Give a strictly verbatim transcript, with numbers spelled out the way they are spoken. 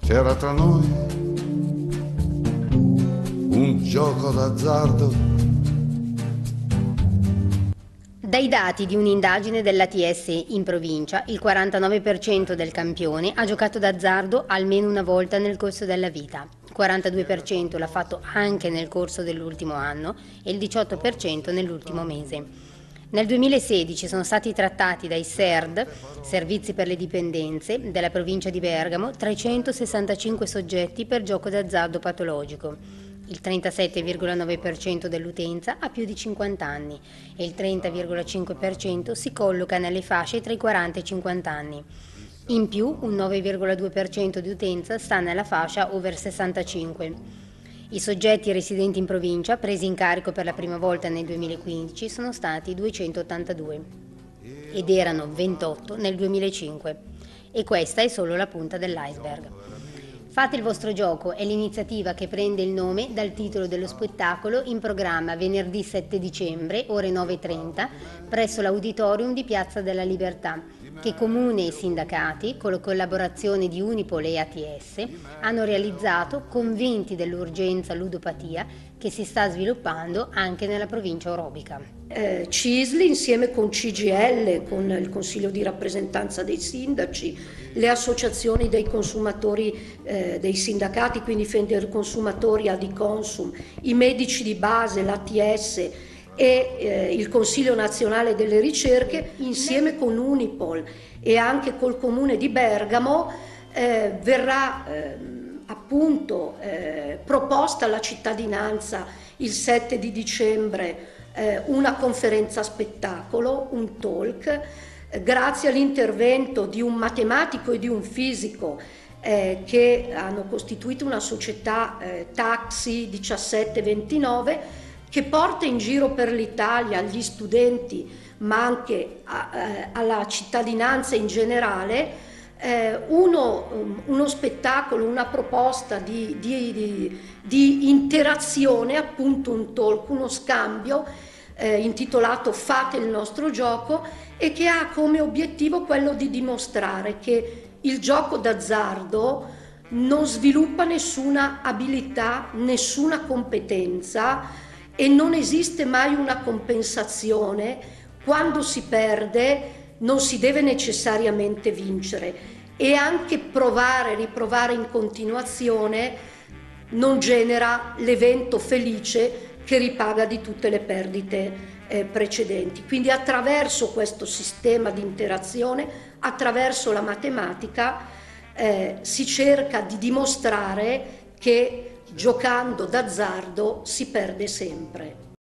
C'era tra noi un gioco d'azzardo. Dai dati di un'indagine dell'A T S in provincia, il quarantanove per cento del campione ha giocato d'azzardo almeno una volta nel corso della vita, il quarantadue per cento l'ha fatto anche nel corso dell'ultimo anno e il diciotto per cento nell'ultimo mese. Nel duemilasedici sono stati trattati dai S E R D, Servizi per le Dipendenze, della provincia di Bergamo, trecentosessantacinque soggetti per gioco d'azzardo patologico. Il trentasette virgola nove per cento dell'utenza ha più di cinquanta anni e il trenta virgola cinque per cento si colloca nelle fasce tra i quaranta e i cinquanta anni. In più, un nove virgola due per cento di utenza sta nella fascia over sessantacinque. I soggetti residenti in provincia, presi in carico per la prima volta nel duemilaquindici, sono stati duecentottantadue ed erano ventotto nel duemilacinque. E questa è solo la punta dell'iceberg. Fate il vostro gioco è l'iniziativa che prende il nome dal titolo dello spettacolo in programma venerdì sette dicembre, ore nove e trenta, presso l'Auditorium di Piazza della Libertà, che Comune e sindacati, con la collaborazione di Unipol e A T S, hanno realizzato convinti dell'urgenza ludopatia che si sta sviluppando anche nella provincia orobica. Eh, CISLI insieme con C G I L, con il Consiglio di rappresentanza dei sindaci, le associazioni dei consumatori, eh, dei sindacati, quindi Federconsumatori, Adiconsum, i medici di base, l'A T S e eh, il Consiglio Nazionale delle Ricerche, insieme con Unipol e anche col Comune di Bergamo, eh, verrà eh, appunto eh, proposta alla cittadinanza il sette di dicembre eh, una conferenza spettacolo, un talk, eh, grazie all'intervento di un matematico e di un fisico eh, che hanno costituito una società eh, Taxi diciassette ventinove, che porta in giro per l'Italia agli studenti, ma anche a, eh, alla cittadinanza in generale, eh, uno, um, uno spettacolo, una proposta di, di, di, di interazione, appunto un talk, uno scambio eh, intitolato Fate il nostro gioco, e che ha come obiettivo quello di dimostrare che il gioco d'azzardo non sviluppa nessuna abilità, nessuna competenza, e non esiste mai una compensazione. Quando si perde non si deve necessariamente vincere, e anche provare, riprovare in continuazione non genera l'evento felice che ripaga di tutte le perdite eh, precedenti. Quindi attraverso questo sistema di interazione, attraverso la matematica, eh, si cerca di dimostrare che giocando d'azzardo si perde sempre.